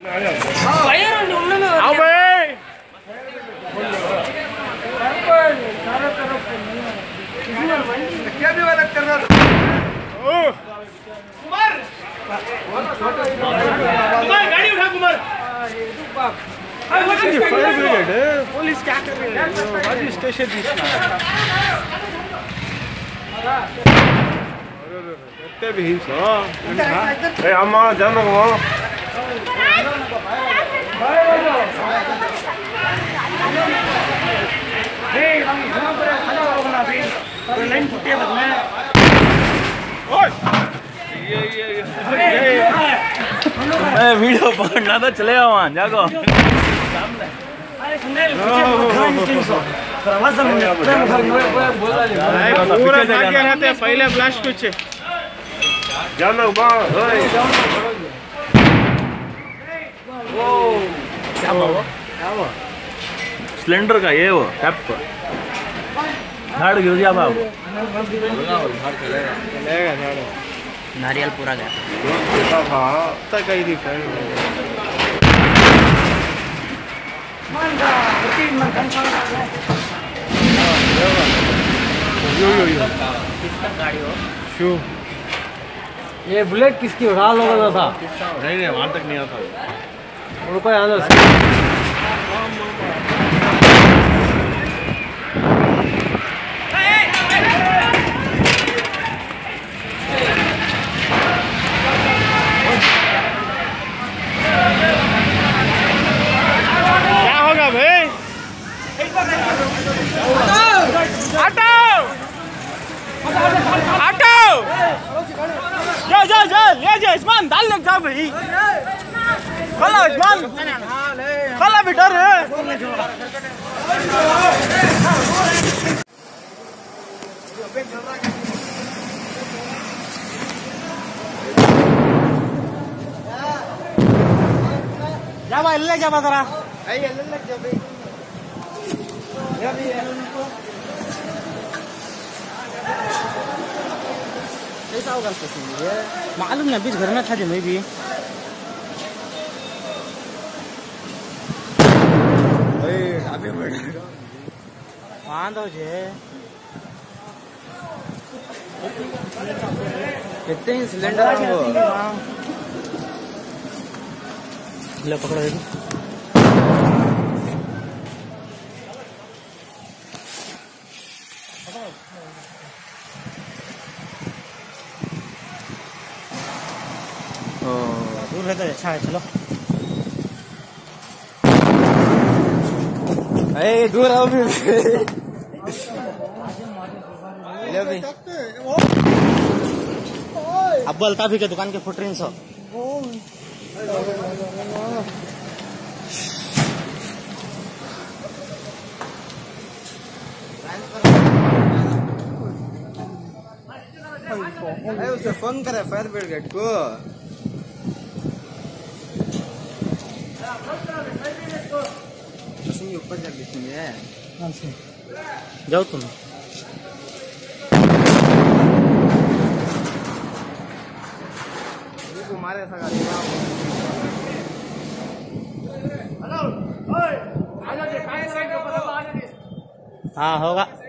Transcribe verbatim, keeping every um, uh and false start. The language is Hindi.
क्या भी वाला करना कुमार कुमार गाड़ी उठा कुमार पुलिस क्या कर रही है स्टेशन भी अम्मा जान वीडियो पकड़ना तो चलेगा वहाँ जागो पहले ब्लास्ट कुछ जानो सिलेंडर का ये वो टैप पर झाड़ गिर गया बाबू नारियल पूरा गया तक आई थी यो यो यो किसका गाड़ी हो क्यों ये बुलेट किसकी उड़ा लगा था? नहीं नहीं वहाँ तक नहीं आता उनको यहाँ क्या होगा भाई? हटो हटो जा जा जा ले जा इस्मान डाल ले जा भाई खोला इस्मान खोला बेटा रे जा भाई ले जा बतरा आई ले ले जा भाई या भी कैसा होगा इसका सीन ये मालूम नहीं बीच घर में था जो मैं भी ओए अबे बढ़ वहां तो जे कितने सिलेंडर है वो ले पकड़ो ये दूर है तो अच्छा है चलो अरे दूर आओ भी ले भी अब्बल ताफी के दुकान के फुटरिन सो अरे उसे फोन करे फायर ब्रिगेड को ऊपर जा है जाओ तुम मारे ऐसा हाँ होगा।